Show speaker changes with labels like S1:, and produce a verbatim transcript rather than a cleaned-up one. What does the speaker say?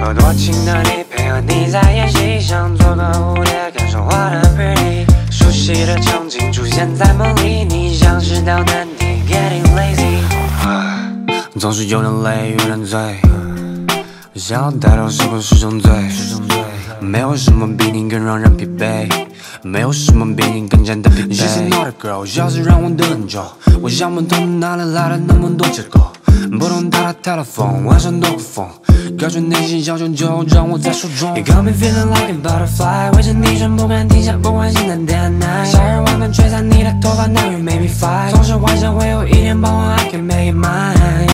S1: 有多情的你，配合你在演戏，想做个蝴蝶，感受我的 pretty。熟悉的场景出现在梦里，你像是道难题 ，getting lazy。总是有点累，有点醉，想要带到是不是种罪？没有什么比你更让人疲惫，没有什么比你更加的匹配。She's not a girl， 要是让我等很久，我想不通哪里来的那么多借口。不懂他的 telephone， 晚上多个疯，感觉内心小熊就让我在手中。You got me feeling like a butterfly， 围着你转不敢停下，不管现在 day and night。夏日晚风吹散你的头发， now you make me fly。总是幻想会有一天傍晚 I can make it mine。